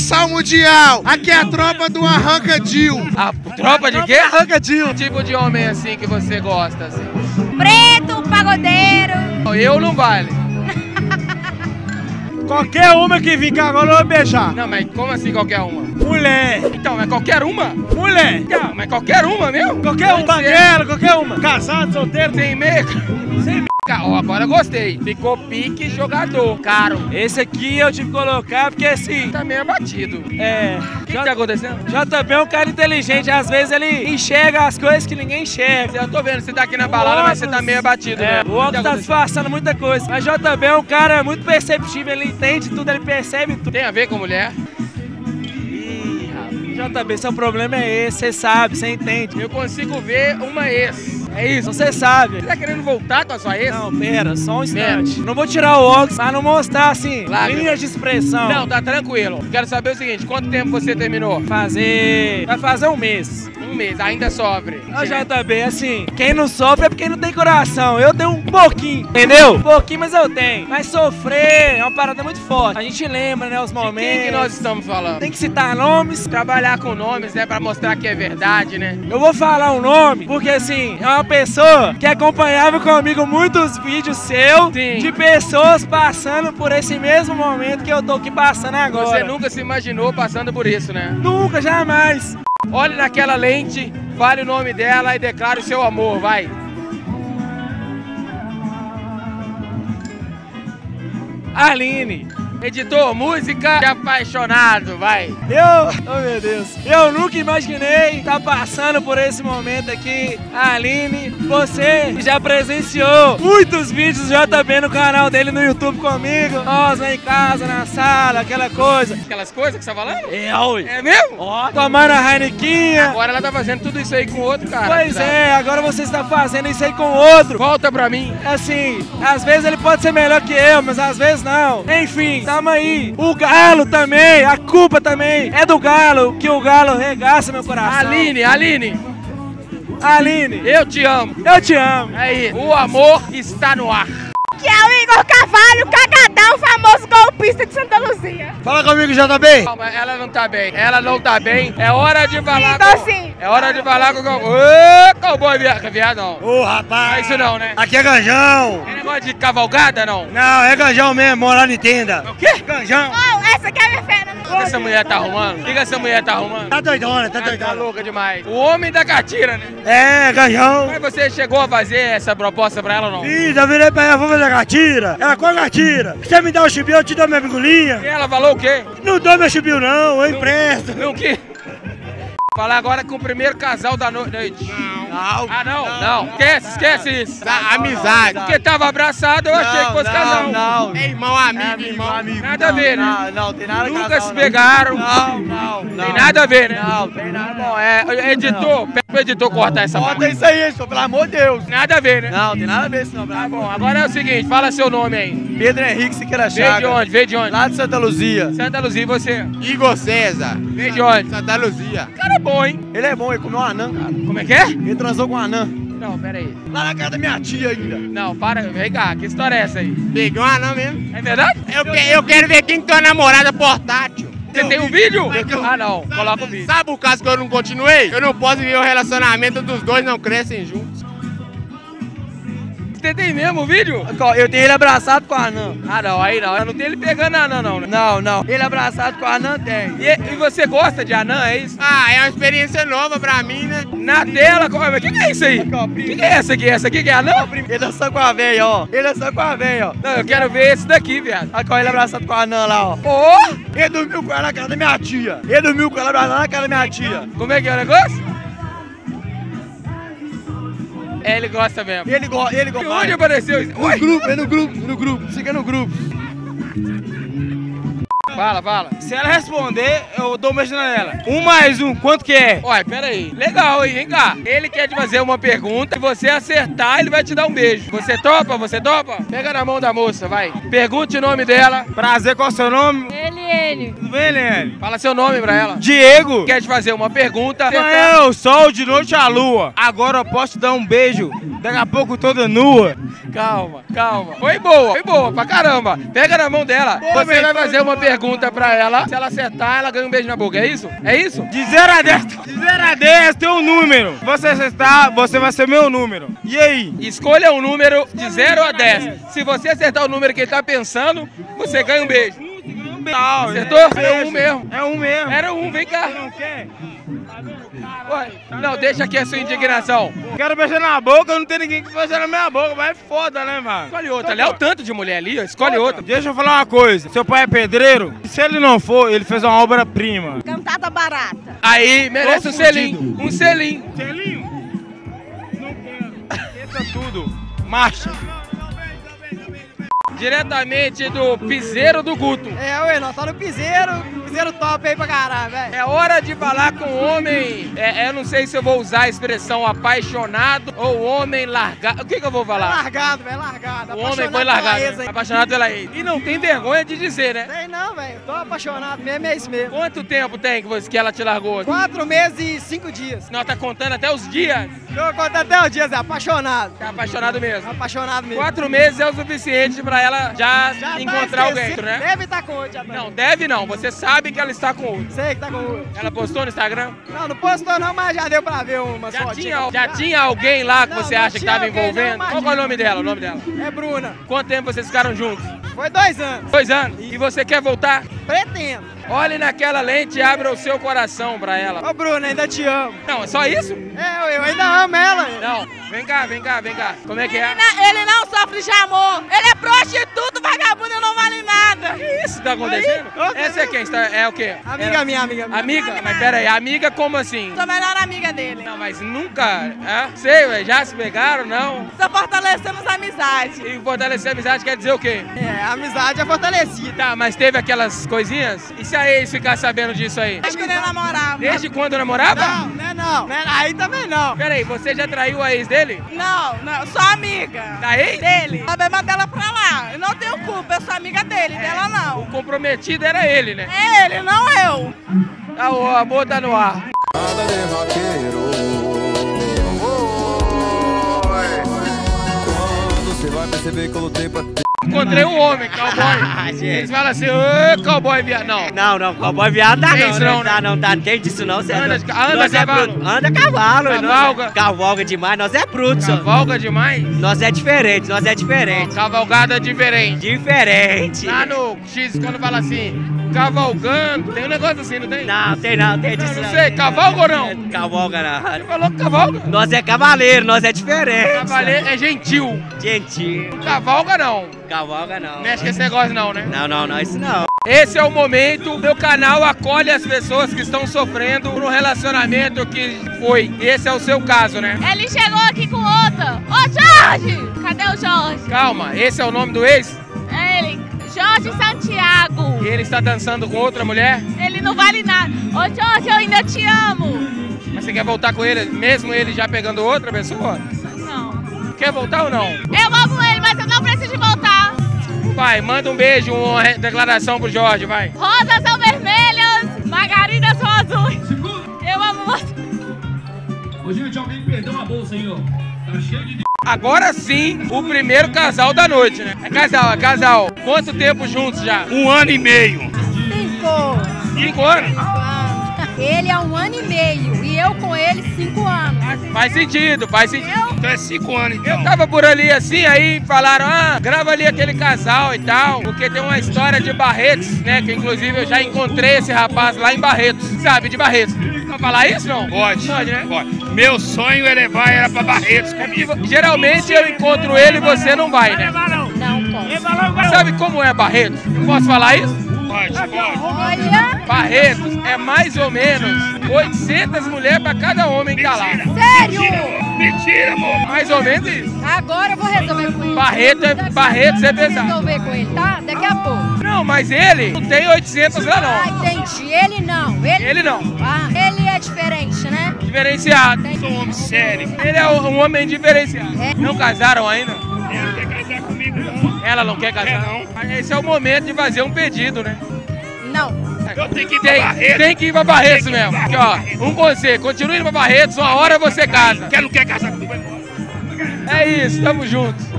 começar o Mundial. Aqui é a tropa do Arrancadil. A tropa de quê? Arrancadil. Que tipo de homem assim que você gosta, assim? Preto, pagodeiro. Eu não vale. Qualquer uma que vir cá agora eu vou beijar. Não, mas como assim qualquer uma? Mulher. Então, mas qualquer uma? Mulher. Então, mas qualquer uma mesmo? Qualquer uma. Banguela, qualquer uma. Casado, solteiro. Sem meia? Sem Ó, agora eu gostei. Ficou pique jogador. Caro. Esse aqui eu tive que colocar porque assim... Tá meio abatido. É... O que tá acontecendo? JB é um cara inteligente. Às vezes ele enxerga as coisas que ninguém enxerga. Eu tô vendo, você tá aqui na balada, mas você tá meio abatido, né? O óculos tá disfarçando muita coisa. Mas JB é um cara muito perceptível. Ele entende tudo, ele percebe tudo. Tem a ver com mulher? JB, seu problema é esse, você sabe, você entende. Eu consigo ver uma ex. É isso? Você sabe. Você tá querendo voltar com a sua ex? Não, pera, só um instante. Não vou tirar o óculos pra não mostrar, assim, linhas de expressão. Não, tá tranquilo. Quero saber o seguinte, quanto tempo você terminou? Vai fazer um mês. Um mês, ainda sofre. A JB, assim, quem não sofre é porque não tem coração. Eu tenho um pouquinho, entendeu? Um pouquinho, mas eu tenho. Mas sofrer é uma parada muito forte. A gente lembra, né, os momentos. De quem que nós estamos falando? Tem que citar nomes. Trabalhar com nomes, né, pra mostrar que é verdade, né? Eu vou falar um nome, porque assim, é uma pessoa que acompanhava comigo muitos vídeos seus, de pessoas passando por esse mesmo momento que eu tô aqui passando agora. Você nunca se imaginou passando por isso, né? Nunca, jamais. Olhe naquela lente, fale o nome dela e declare o seu amor, vai. Aline. Editor, música de apaixonado, vai. Oh meu Deus, eu nunca imaginei estar passando por esse momento aqui. Aline, você já presenciou muitos vídeos do JB no canal dele no YouTube comigo. Nós lá em casa, na sala, aquela coisa. Aquelas coisas que você tá falando? É mesmo? Tomando a Heinequinha. Agora ela tá fazendo tudo isso aí com outro cara. Pois é, agora você está fazendo isso aí com outro. Volta pra mim. Assim, às vezes ele pode ser melhor que eu, mas às vezes não. Enfim, tamo aí. O Galo também, a culpa também é do Galo, que o Galo regaça meu coração. Aline, eu te amo. Eu te amo. Aí, o amor está no ar. Que é o Igor Carvalho, cagadão, famoso golpista de Santa Luzia. Fala comigo, JB. Calma, ela não tá bem. Ela não tá bem. É hora de falar sim. É hora de falar com o cowboy. Ô, cowboy, viado não. Ô, rapaz. Não é isso não, né? Aqui é ganjão. É negócio de cavalgada, não? Não, é ganjão mesmo, morar na tenda. O quê? Ganjão. Oh, essa aqui é a minha fera. O que essa mulher tá arrumando? O que essa mulher tá arrumando? Tá doidona, tá Tá doidona. louca demais. O homem da catira, né? É, ganjão. Mas você chegou a fazer essa proposta pra ela ou não? Ih, já virei pra ela, vou fazer gatira. Ela, qual gatira? Se você me dá o chibio, eu te dou minha bigulinha. E ela falou o quê? Não dou meu chibio não, eu empresto. Não o quê? Falar agora com o primeiro casal da noite. Não. Ah, não. Esquece isso. Amizade. Porque tava abraçado, eu achei que fosse casal. Não. É irmão, amigo. Nada a ver, né? Não, tem nada Nunca casal, se pegaram. Não. Tem nada a ver, né? Não, tem nada. Bom, editor, pede pro editor cortar essa Bota parte. isso aí, senhor, pelo amor de Deus. Nada a ver, né? Não, tem nada a ver isso não. Tá bom, agora é o seguinte, fala seu nome aí. Pedro Henrique Siqueira Veio de Chaga. onde? Veio de onde? Lá de Santa Luzia. Santa Luzia, e você? Igor César. Veio de onde? Santa Luzia. Cara bom, hein? Ele é bom, ele comeu um anã, cara. Como é que é? Ele transou com um anã. Não, pera aí. Lá na casa da minha tia ainda. Não, para, vem cá, que história é essa aí? Peguei um anão mesmo. É verdade? Eu quero ver quem tem uma namorada portátil. Você tem um vídeo? Ah, não, coloca o vídeo. Sabe o caso que eu não continuei? Eu não posso ver o relacionamento dos dois não crescem juntos. Você tem mesmo o vídeo? Eu tenho ele abraçado com a anã. Ah, não, aí não. Eu não tenho ele pegando a anã, não, né? Não. Ele abraçado com a anã tem. E você gosta de anã, é isso? Ah, é uma experiência nova pra mim, né? Na tela, o que é isso aí? O que é essa aqui? Essa aqui que é anã? Ele dançou com a véia, ó. Não, eu quero ver esse daqui, viado. Olha ele abraçado com a anã lá, ó. Ô! Ele dormiu com ela na casa da minha tia. Ele dormiu com ela abraçada na casa da minha tia. Como é que é o negócio? É, ele gosta mesmo. Ele gosta. E onde apareceu isso? Oi? No grupo. Siga no grupo. Fala. Se ela responder, eu dou um beijo nela. 1 mais 1, quanto que é? Olha, pera aí. Legal, hein? Vem cá. Ele quer te fazer uma pergunta. Se você acertar, ele vai te dar um beijo. Você topa? Pega na mão da moça, vai. Pergunte o nome dela. Prazer, qual é o seu nome? Ele. Tudo bem, Eliane? Fala seu nome pra ela. Diego. Quer te fazer uma pergunta. Amanhã o sol, de noite a lua. Agora eu posso te dar um beijo. Daqui a pouco toda nua. Calma. Foi boa pra caramba. Pega na mão dela. Você vai fazer uma pergunta. pergunta pra ela. Se ela acertar, ela ganha um beijo na boca. É isso? É isso? De 0 a 10. De 0 a 10 tem um número. Você acertar, você vai ser meu número. E aí? Escolha um número de 0 a 10. Se você acertar o número que ele tá pensando, você ganha um beijo. Acertou? É um mesmo. É um mesmo. Era um, vem cá. Você não quer? Ué, não, deixa aqui a sua indignação. Quero beijar na boca, não tem ninguém que beijar na minha boca, mas é foda, né, mano? Escolhe outra. Olha o tanto de mulher ali, ó. Escolhe outra. Deixa eu falar uma coisa. Seu pai é pedreiro? Se ele não for, ele fez uma obra-prima. Cantada barata. Aí, merece um selinho. Um selinho. Selinho? Não quero. Esqueça tudo. Marcha. Diretamente do piseiro do Guto. É, ué, nós tá no piseiro top aí pra caralho, velho. É hora de falar com o homem, eu não sei se eu vou usar a expressão apaixonado ou homem largado. O que eu vou falar? Largado, velho, largado. O homem foi largado, apaixonado pela ex. E não tem vergonha de dizer, né? Tem não, velho, tô apaixonado mesmo, é isso mesmo. Quanto tempo tem que ela te largou? 4 meses e 5 dias. Nós tá contando até os dias. Tô contando até os dias, é apaixonado. Tá apaixonado mesmo. Apaixonado mesmo. 4 meses é o suficiente pra ela já encontrar alguém, né? Deve estar com outro já também. Não, deve não. Você sabe que ela está com outro. Sei que tá com outro. Ela postou no Instagram? Não postou não, mas já deu pra ver uma fotinha. Já tinha alguém lá que Não, você não acha que tinha tava alguém, envolvendo? não, Qual é o nome dela? O nome dela? É Bruna. Quanto tempo vocês ficaram juntos? Foi 2 anos. 2 anos. E você quer voltar? Pretendo. Olhe naquela lente e abra o seu coração pra ela. Ô, Bruna, ainda te amo. Não, é só isso? É, eu ainda amo ela. Não, vem cá. Como é que é? Ele não sofre de amor. Ele é prostituto, vagabundo, não vale nada. Que isso que tá acontecendo? Essa é quem? É o quê? Amiga minha, amiga minha. Amiga? Mas pera aí, amiga como assim? Sou a melhor amiga dele. Não, mas nunca, sei, ué, já se pegaram, não? Só fortalecemos a amizade. E fortalecer a amizade quer dizer o quê? É, a amizade é fortalecida. Tá, mas teve aquelas coisinhas? E se a ex ficar sabendo disso aí? Acho que ele namorava. Desde quando namorava? Não. Aí também não. Peraí, você já traiu a ex dele? Não, sou amiga. Da ex? Dele. A beba dela pra lá. Eu não tenho culpa, eu sou amiga dele, dela não. O comprometido era ele, né? É ele, não eu. Ah, o amor tá no ar. Nada de vaqueiro. Quando você vai perceber que eu lutei pra ter. Encontrei um homem, cowboy. Eles falam assim, ô cowboy viado. Não, cowboy viado dá Tem isso não, não dá. Quem disse não, você Anda nós cavalo? bruto. Anda cavalo. Cavalga? Cavalga demais, nós é bruto, só. Cavalga demais? Nós é diferente. Cavalgada diferente. Diferente. Lá no X, quando fala assim, cavalgando, tem um negócio assim, não tem? Não, tem disso não sei, cavalga ou não? Cavalga não. Ele falou que cavalga. Nós é cavaleiro, nós é diferente. Cavaleiro é gentil. Gentil. Cavalga não. Cavalga não. Mexe com esse negócio não, né? Não, isso não. Esse é o momento, meu canal acolhe as pessoas que estão sofrendo por um relacionamento que foi. Esse é o seu caso, né? Ele chegou aqui com outra. Ô, Jorge! Cadê o Jorge? Calma, esse é o nome do ex? É ele. Jorge Santiago. E ele está dançando com outra mulher? Ele não vale nada. Ô, Jorge, eu ainda te amo. Mas você quer voltar com ele, mesmo ele já pegando outra pessoa? Não. Quer voltar ou não? Eu amo ele, mas eu não preciso de voltar. Vai, manda um beijo, uma declaração pro Jorge, vai. Rosas são vermelhas, margaridas são azuis. Eu amo você. Ô, gente, alguém perdeu uma bolsa aí, ó. Tá cheio de... Agora sim, o primeiro casal da noite, né? É casal. Quanto tempo juntos já? 1 ano e meio. 5 anos? Ele há 1 ano e meio e eu com ele 5 anos. Faz sentido. Então é 5 anos, então. Eu tava por ali assim, aí falaram, grava ali aquele casal e tal, porque tem uma história de Barretos, né? Que inclusive eu já encontrei esse rapaz lá em Barretos, sabe? De Barretos. Pra falar isso, não? Pode, né? Pode. Meu sonho é levar ela pra Barretos comigo. Geralmente eu encontro ele e você não vai, né? Não posso. Sabe como é Barretos? Eu posso falar isso? Pode. Olha, Barretos é mais ou menos 800 mulheres pra cada homem que tá lá. sério? Mentira, amor. Mais ou menos isso. Agora eu vou resolver com ele. Barretos é Vou pesado. resolver com ele, tá? Daqui a pouco. Não, mas ele não tem 800 lá Ah, não. entendi. Ele não. Ele não. Ah, ele é diferente, né? Diferenciado. Entendi. Sou um homem sério. Ele é um homem diferenciado. É. Não casaram ainda? Ela não quer casar comigo, não. Ela não quer casar? Não. Mas esse é o momento de fazer um pedido, né? Não. Eu tenho que ir pra Barretos. Tem que ir pra Barretos mesmo. Aqui, ó, um conselho. Continue indo pra Barretos, uma hora você casa. Quem não quer casar comigo? É isso, tamo junto.